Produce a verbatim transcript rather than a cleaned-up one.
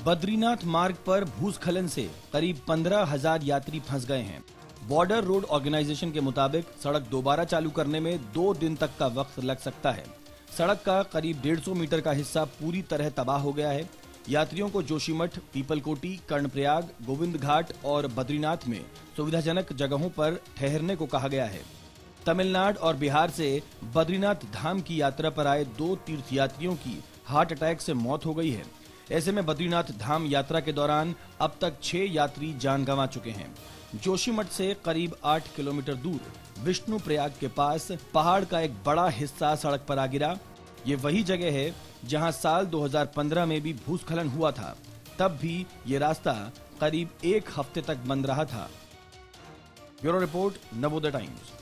बद्रीनाथ मार्ग पर भूस्खलन से करीब पंद्रह हजार यात्री फंस गए हैं। बॉर्डर रोड ऑर्गेनाइजेशन के मुताबिक सड़क दोबारा चालू करने में दो दिन तक का वक्त लग सकता है। सड़क का करीब डेढ़ सौ मीटर का हिस्सा पूरी तरह तबाह हो गया है। यात्रियों को जोशीमठ, पीपलकोटी, कर्णप्रयाग, गोविंद घाट और बद्रीनाथ में सुविधाजनक जगहों पर ठहरने को कहा गया है। तमिलनाडु और बिहार से बद्रीनाथ धाम की यात्रा पर आए दो तीर्थयात्रियों की हार्ट अटैक से मौत हो गई है। ऐसे में बद्रीनाथ धाम यात्रा के दौरान अब तक छह यात्री जान गंवा चुके हैं। जोशीमठ से करीब आठ किलोमीटर दूर विष्णुप्रयाग के पास पहाड़ का एक बड़ा हिस्सा सड़क पर आ गिरा। ये वही जगह है जहां साल दो हज़ार पंद्रह में भी भूस्खलन हुआ था। तब भी ये रास्ता करीब एक हफ्ते तक बंद रहा था। Bureau report, Navodaya times.